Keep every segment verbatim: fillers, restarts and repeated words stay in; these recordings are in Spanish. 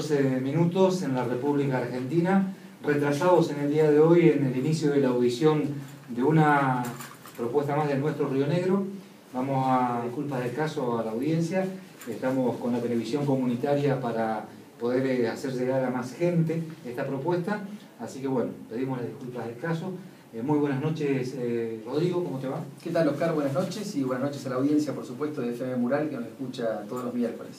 catorce minutos en la República Argentina, retrasados en el día de hoy en el inicio de la audición de una propuesta más del nuestro Río Negro. Vamos a disculpas del caso a la audiencia, estamos con la televisión comunitaria para poder hacer llegar a más gente esta propuesta, así que bueno, pedimos las disculpas del caso. Eh, muy buenas noches, eh, Rodrigo, ¿cómo te va? ¿Qué tal, Oscar? Buenas noches y buenas noches a la audiencia, por supuesto, de F M Mural, que nos escucha todos los miércoles.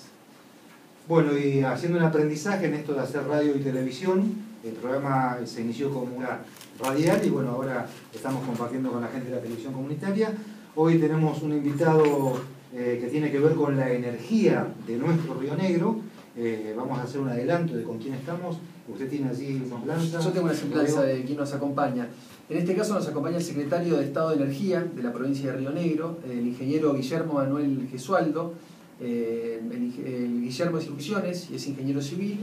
Bueno, y haciendo un aprendizaje en esto de hacer radio y televisión, el programa se inició como una radial y bueno, ahora estamos compartiendo con la gente de la televisión comunitaria. Hoy tenemos un invitado eh, que tiene que ver con la energía de nuestro Río Negro. Eh, vamos a hacer un adelanto de con quién estamos. Usted tiene allí una semblanza. Yo tengo una semblanza de quién nos acompaña. En este caso nos acompaña el secretario de Estado de Energía de la provincia de Río Negro, el ingeniero Guillermo Manuel Gesualdo. Eh, el, el Guillermo es Ilusiones y es ingeniero civil.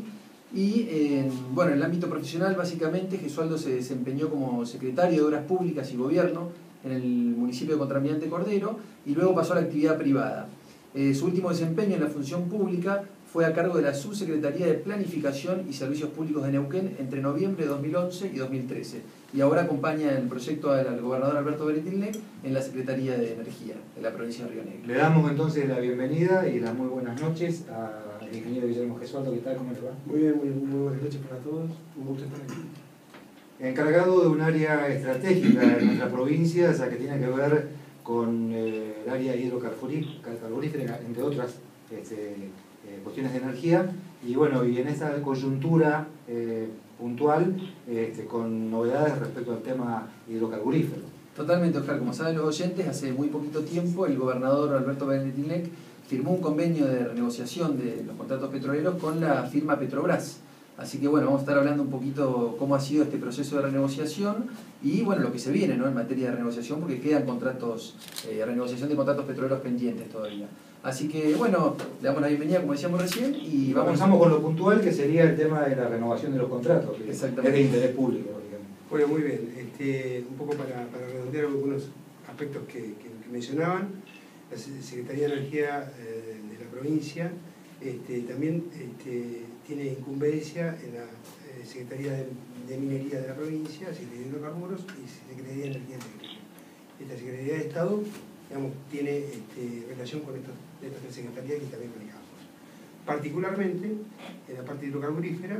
Y eh, bueno, en el ámbito profesional, básicamente, Gesualdo se desempeñó como secretario de Obras Públicas y Gobierno en el municipio de Contralmirante Cordero y luego pasó a la actividad privada. Eh, su último desempeño en la función pública fue a cargo de la Subsecretaría de Planificación y Servicios Públicos de Neuquén entre noviembre de dos mil once y dos mil trece. Y ahora acompaña el proyecto al gobernador Alberto Beretilnec en la Secretaría de Energía de la provincia de Río Negro. Le damos entonces la bienvenida y las muy buenas noches al ingeniero Guillermo Gesualdo. ¿Qué tal? ¿Cómo le va? Muy bien, muy, muy buenas noches para todos. Un gusto estar aquí. Encargado de un área estratégica en nuestra provincia, ya que tiene que ver con eh, el área hidrocarburífera, entre otras este, eh, cuestiones de energía, y bueno, y en esta coyuntura eh, puntual, este, con novedades respecto al tema hidrocarburífero. Totalmente, Oscar. Como saben los oyentes, hace muy poquito tiempo el gobernador Alberto Beretilnec firmó un convenio de renegociación de los contratos petroleros con la firma Petrobras. Así que bueno, vamos a estar hablando un poquito cómo ha sido este proceso de renegociación y bueno, lo que se viene, ¿no?, en materia de renegociación, porque quedan contratos, eh, renegociación de contratos petroleros pendientes todavía. Así que bueno, le damos la bienvenida, como decíamos recién, y vamos... Comenzamos con lo puntual, que sería el tema de la renovación de los contratos, que es de interés público. Digamos. Bueno, muy bien. Este, un poco para, para redondear algunos aspectos que, que, que mencionaban, la Secretaría de Energía eh, de la provincia este, también este, tiene incumbencia en la eh, Secretaría de, de Minería de la provincia, Secretaría de Hidrocarburos y Secretaría de Energía Eléctrica. Esta Secretaría de Estado, digamos, tiene este, relación con estos, estas tres secretarías que también manejamos. Particularmente en la parte hidrocarburífera,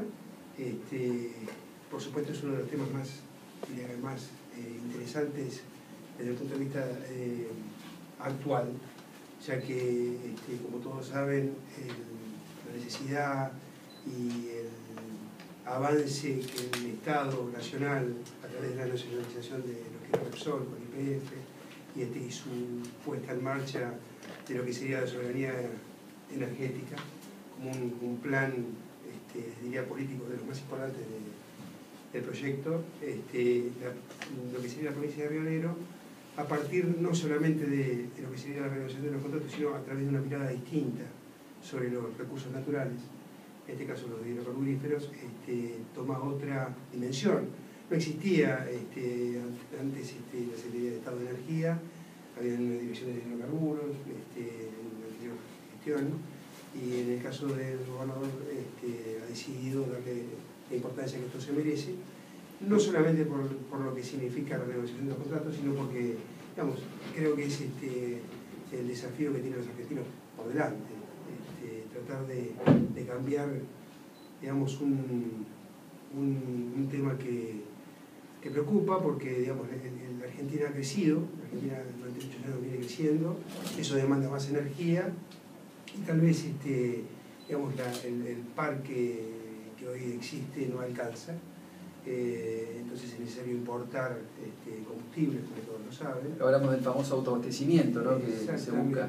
este, por supuesto es uno de los temas más, más eh, interesantes desde el punto de vista eh, actual, ya que, este, como todos saben, el, la necesidad y el avance que el Estado Nacional, a través de la nacionalización de lo que es Repsol, con I P F, y, este, y su puesta en marcha de lo que sería la soberanía energética, como un, un plan, este, diría, político de los más importantes de, del proyecto, este, la, lo que sería la provincia de Río Negro, a partir no solamente de, de lo que sería la renegociación de los contratos, sino a través de una mirada distinta sobre los recursos naturales, en este caso los hidrocarburíferos, este, toma otra dimensión. No existía este, antes este, la Secretaría de Estado de Energía, había una dirección de hidrocarburos, este, una gestión, y en el caso del gobernador este, ha decidido darle la importancia que esto se merece, no solamente por, por lo que significa la renegociación de los contratos, sino porque, digamos, creo que es este, el desafío que tienen los argentinos por delante, este, tratar de, de cambiar, digamos, un, un, un tema que, que preocupa, porque, digamos, la Argentina ha crecido, la Argentina durante muchos años viene creciendo, eso demanda más energía, y tal vez, este, digamos, la, el, el parque que hoy existe no alcanza. Eh, entonces es necesario importar este, combustibles, como todos lo saben. Hablamos del famoso autoabastecimiento, ¿no?, que se busca.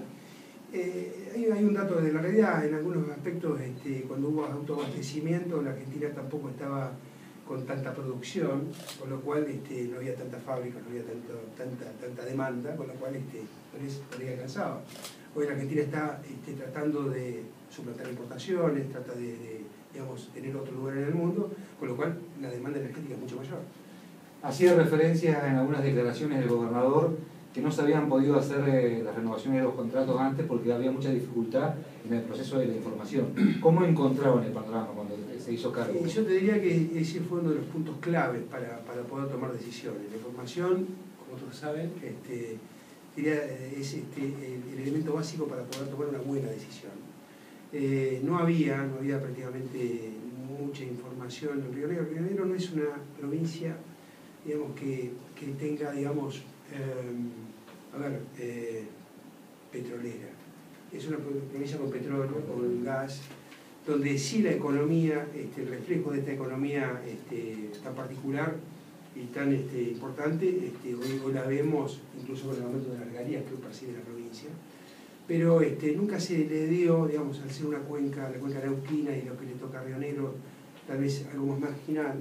Eh, hay, hay un dato de la realidad, en algunos aspectos, este, cuando hubo autoabastecimiento, la Argentina tampoco estaba con tanta producción, con lo cual este, no había tantas fábricas, no había tanto, tanta, tanta demanda, con lo cual este, no les, no les alcanzaba. Hoy la Argentina está este, tratando de suplantar importaciones, trata de, de digamos, tener otro lugar en el mundo, con lo cual la demanda energética es mucho mayor. Hacía referencia en algunas declaraciones del gobernador que no se habían podido hacer eh, las renovaciones de los contratos antes porque había mucha dificultad en el proceso de la información. ¿Cómo encontraron el panorama cuando se hizo cargo? Eh, yo te diría que ese fue uno de los puntos claves para, para poder tomar decisiones. La información, como todos saben, este, diría, es este, el, el elemento básico para poder tomar una buena decisión. Eh, no había, no había prácticamente mucha información en Río Negro. Río Negro no es una provincia, digamos, que, que tenga, digamos, eh, a ver, eh, petrolera. Es una provincia con petróleo, con gas, donde sí la economía, este, el reflejo de esta economía este, tan particular y tan este, importante, este, hoy, hoy la vemos incluso con el aumento de las regalías que hoy percibe la provincia, pero este, nunca se le dio, digamos, al ser una cuenca, la cuenca neuquina y lo que le toca a Río Negro, tal vez algo más marginal,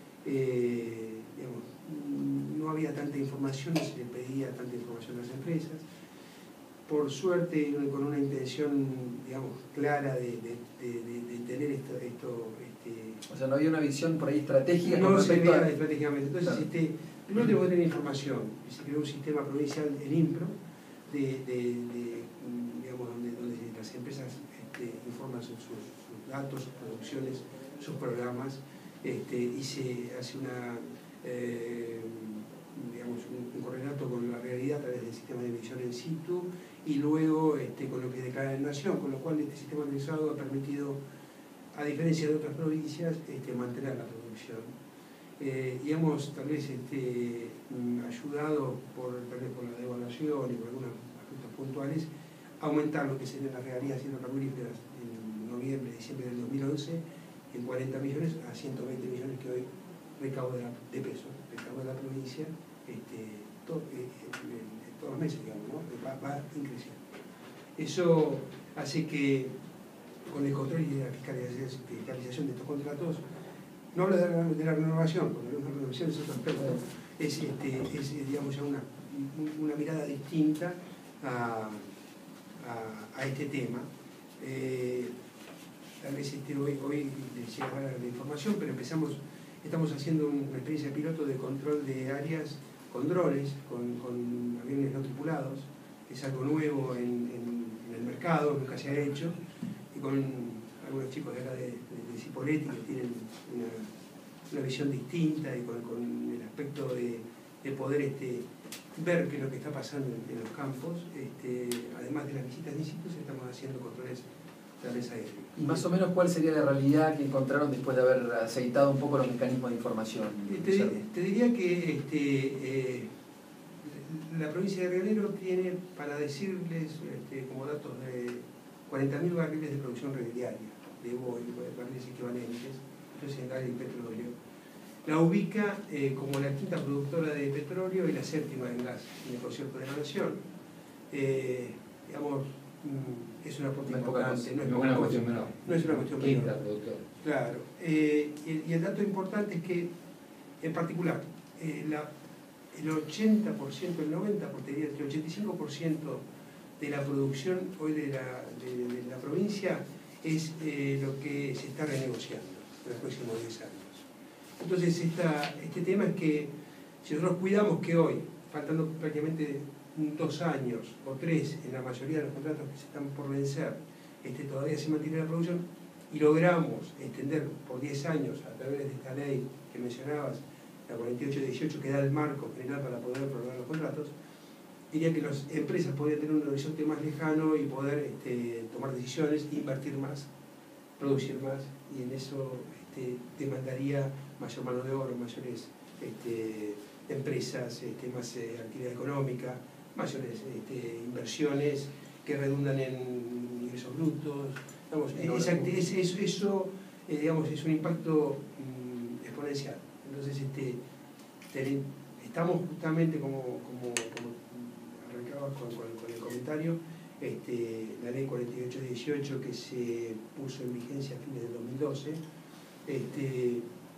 eh, digamos, no había tanta información, no se le pedía tanta información a las empresas. Por suerte, con una intención, digamos, clara de, de, de, de tener esto, esto este, o sea, no había una visión por ahí estratégica. No se veía a... estratégicamente. Entonces, claro. este, primero tenemos que tener información. Se creó un sistema provincial, el INPRO, de, de, de, digamos, donde, donde las empresas este, informan sus, sus, sus datos, sus producciones, sus programas, este, y se hace una... Eh, digamos, un, un correlato con la realidad a través del sistema de medición in situ y luego este, con lo que declara la Nación, con lo cual este sistema organizado ha permitido, a diferencia de otras provincias, este, mantener la producción. Eh, y hemos tal vez este, ayudado por, tal vez por la devaluación y por algunos aspectos puntuales a aumentar lo que serían las regalías hidrocarburíferas en noviembre, diciembre del dos mil once en cuarenta millones a ciento veinte millones que hoy recauda de pesos, recauda la provincia este, to, eh, eh, todos los meses, digamos, ¿no? va, va increciendo. Eso hace que con el control y la fiscalización de estos contratos, no habla de la, de la renovación, porque la renovación es otro aspecto, es, este, es digamos, ya una, una mirada distinta a, a, a este tema. Eh, tal vez este, hoy, hoy les llega la información, pero empezamos, estamos haciendo una experiencia de piloto de control de áreas con drones, con, con aviones no tripulados, que es algo nuevo en, en, en el mercado, nunca se ha hecho, y con algunos chicos de acá de, de, de Cipolletti que tienen una, una visión distinta y con, con el aspecto de, de poder este, ver qué es lo que está pasando en, en los campos. Este, además de las visitas de sitios, estamos haciendo controles aéreos. ¿Y más o menos cuál sería la realidad que encontraron después de haber aceitado un poco los mecanismos de información? Te, te diría que este, eh, la provincia de Río Negro tiene, para decirles este, como datos, de cuarenta mil barriles de producción diaria de oil, barriles equivalentes, entonces en gas y petróleo. La ubica eh, como la quinta productora de petróleo y la séptima en gas, en el concierto de la Nación. Eh, digamos, es una aporte importante, no es una cuestión menor. No es una cuestión menor. Claro. Eh, y, y el dato importante es que, en particular, eh, la, el ochenta por ciento, el noventa por ciento, el ochenta y cinco por ciento de la producción hoy de la, de, de la provincia es eh, lo que se está renegociando en los próximos diez años. Entonces, esta, este tema es que si nosotros cuidamos que hoy, faltando prácticamente dos años o tres en la mayoría de los contratos que se están por vencer, este, todavía se mantiene la producción y logramos extender por diez años a través de esta ley que mencionabas, la cuarenta y ocho dieciocho, que da el marco general para poder prorrogar los contratos, diría que las empresas podrían tener un horizonte más lejano y poder este, tomar decisiones, invertir más, producir más, y en eso este, demandaría mayor mano de obra, mayores este, empresas, este, más eh, actividad económica, mayores este, inversiones que redundan en ingresos brutos. Digamos, esa, es, es, eso eh, digamos, es un impacto mm, exponencial. Entonces, este, ten, estamos justamente, como, como, como arrancabas con, con, con el comentario, este, la ley cuarenta y ocho dieciocho que se puso en vigencia a fines del dos mil doce, este,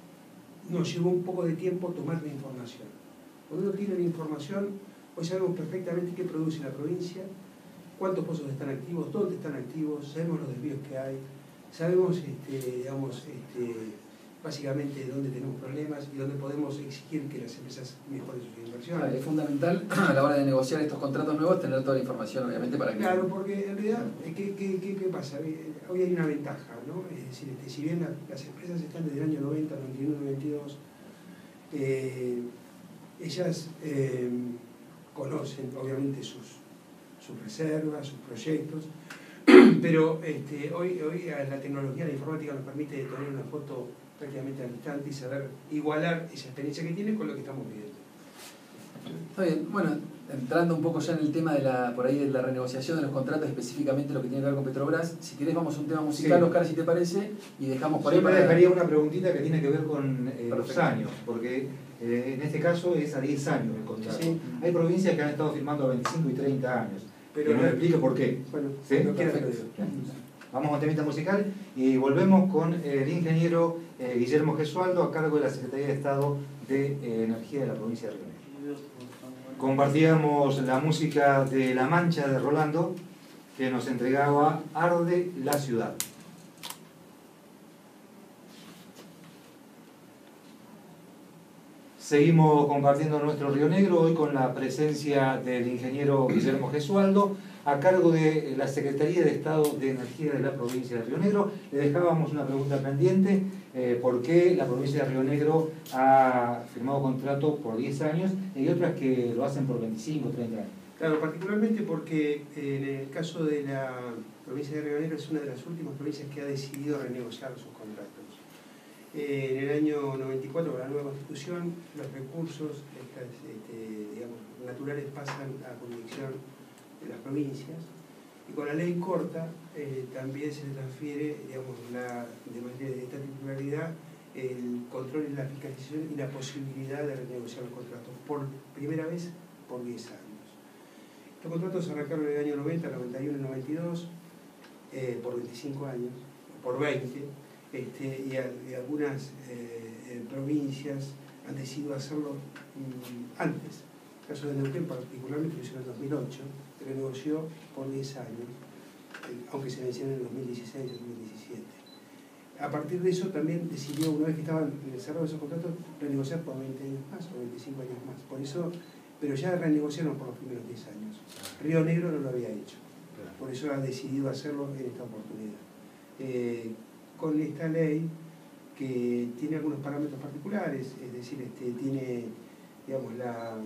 nos llevó un poco de tiempo tomar la información. Cuando uno tiene la información, hoy sabemos perfectamente qué produce la provincia, cuántos pozos están activos, dónde están activos, sabemos los desvíos que hay, sabemos este, digamos, este, básicamente dónde tenemos problemas y dónde podemos exigir que las empresas mejoren sus inversiones. Ah, es fundamental a la hora de negociar estos contratos nuevos tener toda la información, obviamente, para que... Claro, porque en realidad, ¿qué, qué, qué, qué pasa? Hoy hay una ventaja, ¿no? Es decir, este, si bien la, las empresas están desde el año noventa, noventa y uno, noventa y dos, eh, ellas eh, conocen obviamente sus, sus reservas, sus proyectos, pero este, hoy, hoy la tecnología, la informática nos permite tener una foto prácticamente al instante y saber igualar esa experiencia que tiene con lo que estamos viviendo. Está bien, bueno, entrando un poco ya en el tema de la, por ahí de la renegociación de los contratos, específicamente lo que tiene que ver con Petrobras, si querés vamos a un tema musical, sí. Oscar, si te parece, y dejamos por Yo ahí me para... dejaría una preguntita que tiene que ver con eh, los años, porque eh, en este caso es a diez años el contrato. Sí. Hay provincias que han estado firmando a veinticinco y treinta años, pero no me explico por qué. Bueno, ¿sí? no Vamos a un temita musical y volvemos con el ingeniero eh, Guillermo Gesualdo a cargo de la Secretaría de Estado de eh, Energía de la provincia de Río Negro. Compartíamos la música de La Mancha de Rolando, que nos entregaba Arde la Ciudad. Seguimos compartiendo nuestro Río Negro, hoy con la presencia del ingeniero Guillermo Gesualdo, a cargo de la Secretaría de Estado de Energía de la provincia de Río Negro. Le dejábamos una pregunta pendiente, eh, ¿por qué la provincia de Río Negro ha firmado contrato por diez años y otras que lo hacen por veinticinco, treinta años? Claro, particularmente porque en el caso de la provincia de Río Negro es una de las últimas provincias que ha decidido renegociar sus contratos. Eh, en el año noventa y cuatro, con la nueva Constitución, los recursos estas, este, digamos, naturales pasan a jurisdicción de las provincias, y con la ley corta eh, también se le transfiere, digamos, la, de manera de esta titularidad, el control y la fiscalización y la posibilidad de renegociar los contratos por primera vez por diez años. Estos contratos arrancaron en el año noventa, noventa y uno y noventa y dos, eh, por veinticinco años, por veinte, este, y, a, y algunas eh, provincias han decidido hacerlo mm, antes. El caso de Neuquén particularmente lo hicieron en el dos mil ocho, renegoció por diez años, aunque se vencieron en el dos mil dieciséis y dos mil diecisiete. A partir de eso también decidió, una vez que estaban cerrados esos contratos, renegociar por veinte años más o veinticinco años más. Por eso, pero ya renegociaron por los primeros diez años. Río Negro no lo había hecho, por eso ha decidido hacerlo en esta oportunidad. Eh, con esta ley, que tiene algunos parámetros particulares, es decir, este, tiene, digamos, la...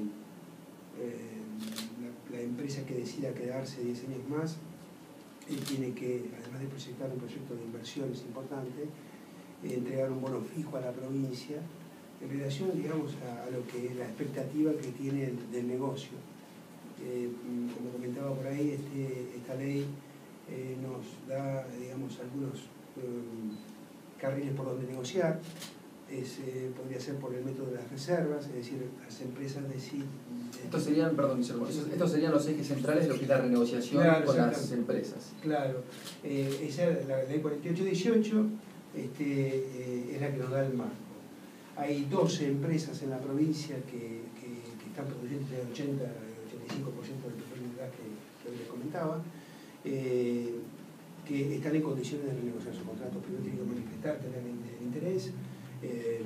Eh, La, la empresa que decida quedarse diez años más eh, tiene que, además de proyectar un proyecto de inversiones importante, eh, entregar un bono fijo a la provincia en relación, digamos, a, a lo que es la expectativa que tiene el, del negocio. Eh, como comentaba por ahí, este, esta ley eh, nos da, digamos, algunos eh, carriles por donde negociar. Es, eh, podría ser por el método de las reservas, es decir, las empresas deciden... Estos serían, perdón, estos serían los ejes centrales de lo que es la renegociación, claro, con las empresas. Claro, eh, esa, la ley cuarenta y ocho dieciocho este, eh, es la que nos da el marco. Hay doce empresas en la provincia que, que, que están produciendo entre el ochenta y ochenta y cinco por ciento del petróleo y gas que, que hoy les comentaba, eh, que están en condiciones de renegociar sus contratos. Primero tienen que manifestar, tener el interés. Eh,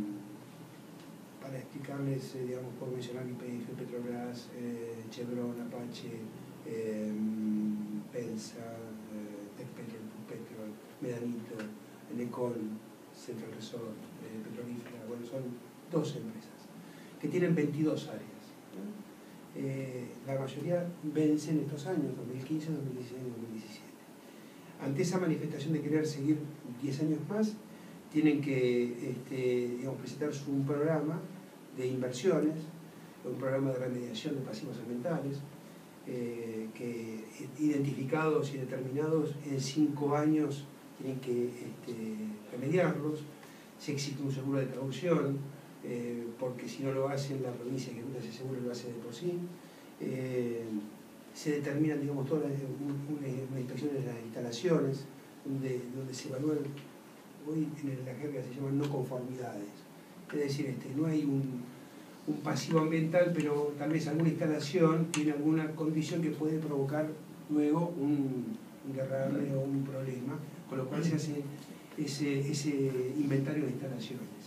para explicarles, eh, digamos, por mencionar I P F, Petrobras, eh, Chevron, Apache, eh, Pensa, eh, Tecpetrol, Petrol, Medanito, Enecol, Central Resort, eh, Petrolífera, bueno, son doce empresas que tienen veintidós áreas, ¿no? Eh, la mayoría vencen estos años, dos mil quince, dos mil dieciséis y dos mil diecisiete. Ante esa manifestación de querer seguir diez años más, tienen que este, digamos, presentar un programa de inversiones, un programa de remediación de pasivos ambientales, eh, que identificados y determinados en cinco años tienen que este, remediarlos. Se exige un seguro de traducción, eh, porque si no lo hacen, la provincia que ejecuta ese seguro lo hace de por sí. Eh, se determinan, digamos, todas las una, una inspección de las instalaciones, donde, donde se evalúan. Hoy en la jerga se llaman no conformidades, es decir, este, no hay un, un pasivo ambiental, pero tal vez alguna instalación tiene alguna condición que puede provocar luego un, un derrame o un problema, con lo cual se hace ese, ese inventario de instalaciones.